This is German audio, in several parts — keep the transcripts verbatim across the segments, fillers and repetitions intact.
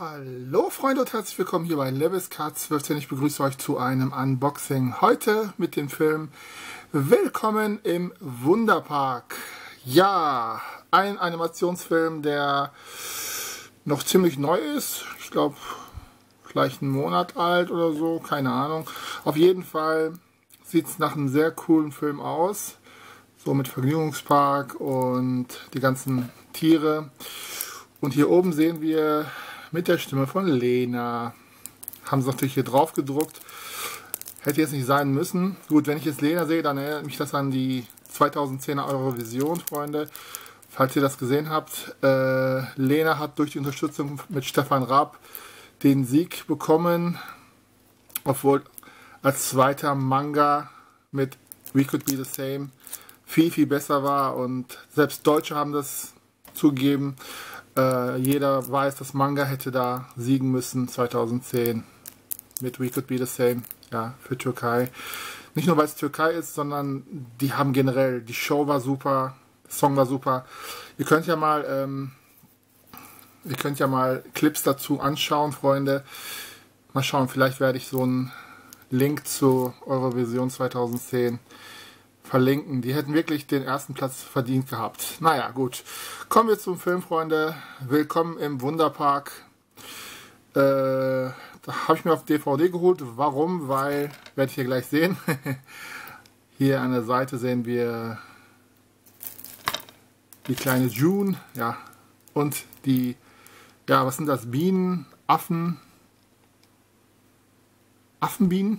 Hallo Freunde und herzlich willkommen hier bei LevisCard zwölf. Ich begrüße euch zu einem Unboxing. Heute mit dem Film Willkommen im Wunderpark. Ja, ein Animationsfilm, der noch ziemlich neu ist. Ich glaube, vielleicht einen Monat alt oder so, keine Ahnung. Auf jeden Fall sieht es nach einem sehr coolen Film aus. So mit Vergnügungspark und die ganzen Tiere. Und hier oben sehen wir mit der Stimme von Lena. Haben sie natürlich hier drauf gedruckt. Hätte jetzt nicht sein müssen. Gut, wenn ich jetzt Lena sehe, dann erinnert mich das an die zweitausendzehner Eurovision, Freunde. Falls ihr das gesehen habt. Äh, Lena hat durch die Unterstützung mit Stefan Raab den Sieg bekommen. Obwohl als zweiter Manga mit We Could Be The Same viel, viel besser war. Und selbst Deutsche haben das zugegeben. Äh, jeder weiß, dass Manga hätte da siegen müssen zweitausendzehn mit We Could Be The Same, ja, für Türkei. Nicht nur weil es Türkei ist, sondern die haben generell, die Show war super, der Song war super. Ihr könnt ja mal, ähm, ihr könnt ja mal Clips dazu anschauen, Freunde. Mal schauen, vielleicht werde ich so einen Link zu Eurovision zweitausendzehn verlinken. Die hätten wirklich den ersten Platz verdient gehabt. Naja, gut. Kommen wir zum Film, Freunde. Willkommen im Wunderpark. Äh, da habe ich mir auf D V D geholt. Warum? Weil, werde ich hier gleich sehen. Hier an der Seite sehen wir die kleine June. Ja. Und die, ja, was sind das? Bienen? Affen? Affenbienen?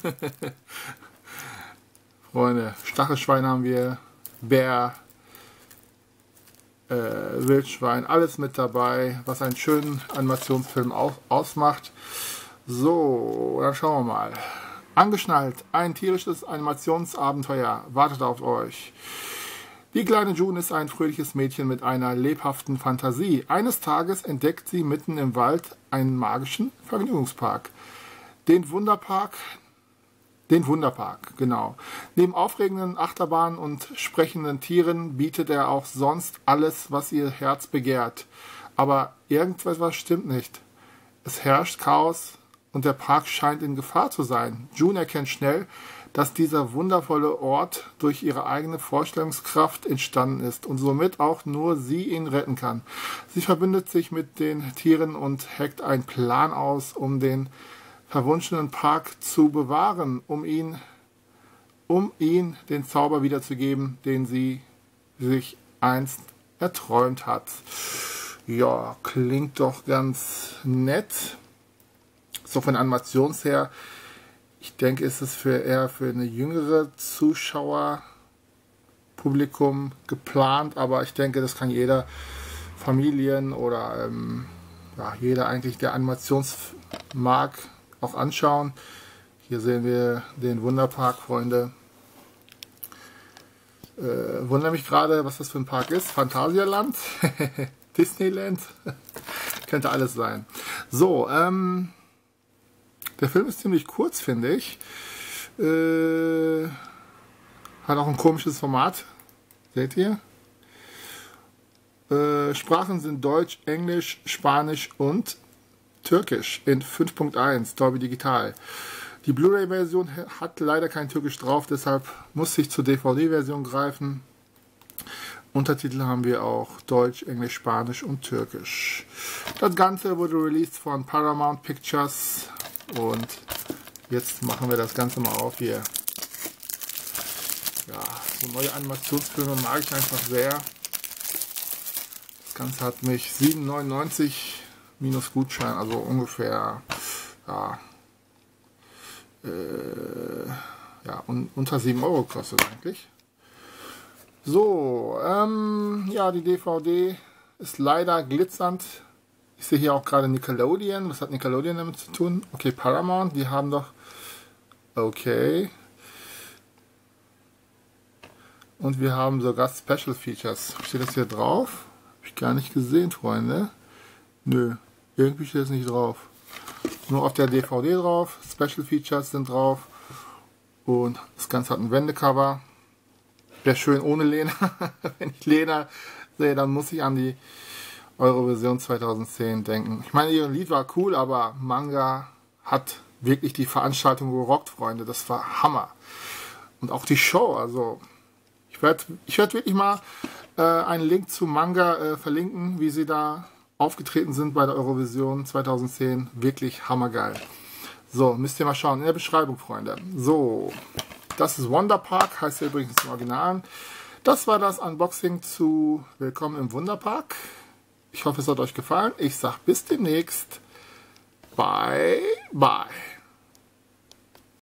Freunde, Stachelschwein haben wir, Bär, äh, Wildschwein, alles mit dabei, was einen schönen Animationsfilm auch ausmacht. So, dann schauen wir mal. Angeschnallt, ein tierisches Animationsabenteuer wartet auf euch. Die kleine June ist ein fröhliches Mädchen mit einer lebhaften Fantasie. Eines Tages entdeckt sie mitten im Wald einen magischen Vergnügungspark. Den Wunderpark, Den Wunderpark, genau. Neben aufregenden Achterbahnen und sprechenden Tieren bietet er auch sonst alles, was ihr Herz begehrt. Aber irgendwas stimmt nicht. Es herrscht Chaos und der Park scheint in Gefahr zu sein. June erkennt schnell, dass dieser wundervolle Ort durch ihre eigene Vorstellungskraft entstanden ist und somit auch nur sie ihn retten kann. Sie verbündet sich mit den Tieren und heckt einen Plan aus, um den verwunschenen Park zu bewahren, um ihn, um ihn den Zauber wiederzugeben, den sie sich einst erträumt hat. Ja, klingt doch ganz nett. So von Animations her, ich denke, ist es für eher für eine jüngere Zuschauerpublikum geplant, aber ich denke, das kann jeder Familien oder ähm, ja, jeder eigentlich, der Animations mag, auch anschauen. Hier sehen wir den Wunderpark, Freunde. Äh, wundere mich gerade, was das für ein Park ist. Phantasialand, Disneyland, könnte alles sein. So, ähm, der Film ist ziemlich kurz, finde ich. Äh, hat auch ein komisches Format. Seht ihr? Äh, Sprachen sind Deutsch, Englisch, Spanisch und Türkisch in fünf Punkt eins, Dolby Digital. Die Blu-ray-Version hat leider kein Türkisch drauf, deshalb muss ich zur D V D-Version greifen. Untertitel haben wir auch Deutsch, Englisch, Spanisch und Türkisch. Das Ganze wurde released von Paramount Pictures und jetzt machen wir das Ganze mal auf hier. Ja, so neue Animationsfilme mag ich einfach sehr. Das Ganze hat mich sieben neunundneunzig minus Gutschein, also ungefähr ja, äh, ja un unter sieben Euro kostet eigentlich. So, ähm, ja, die D V D ist leider glitzernd. Ich sehe hier auch gerade Nickelodeon. Was hat Nickelodeon damit zu tun? Okay, Paramount, die haben doch... Okay. Und wir haben sogar Special Features. Steht das hier drauf? Habe ich gar nicht gesehen, Freunde. Nö, irgendwie steht es nicht drauf. Nur auf der D V D drauf, Special Features sind drauf und das Ganze hat ein Wendecover. Wäre schön ohne Lena. Wenn ich Lena sehe, dann muss ich an die Eurovision zweitausendzehn denken. Ich meine, ihr Lied war cool, aber Manga hat wirklich die Veranstaltung gerockt, Freunde. Das war Hammer. Und auch die Show, also ich werde ich werd wirklich mal äh, einen Link zu Manga äh, verlinken, wie sie da aufgetreten sind bei der Eurovision zweitausendzehn. Wirklich hammergeil. So, müsst ihr mal schauen in der Beschreibung, Freunde. So, das ist Wonderpark, heißt ja übrigens im Original. Das war das Unboxing zu Willkommen im Wunderpark. Ich hoffe, es hat euch gefallen. Ich sage bis demnächst. Bye, bye.